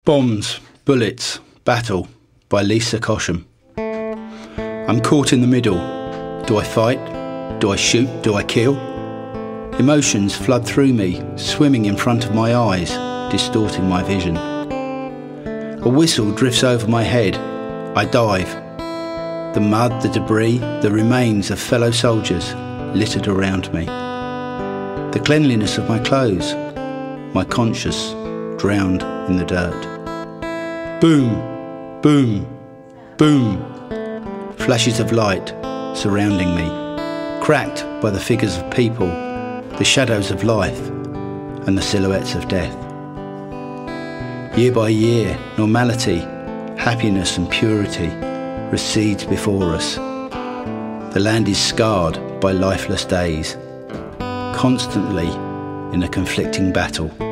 Bombs, Bullets, Battle by Lisa Cosham. I'm caught in the middle. Do I fight? Do I shoot? Do I kill? Emotions flood through me, swimming in front of my eyes, distorting my vision. A whistle drifts over my head. I dive. The mud, the debris, the remains of fellow soldiers littered around me. The cleanliness of my clothes, my conscience drowned in the dirt. Boom, boom, boom. Flashes of light surrounding me, cracked by the figures of people, the shadows of life, and the silhouettes of death. Year by year, normality, happiness and purity recedes before us. The land is scarred by lifeless days, constantly in a conflicting battle.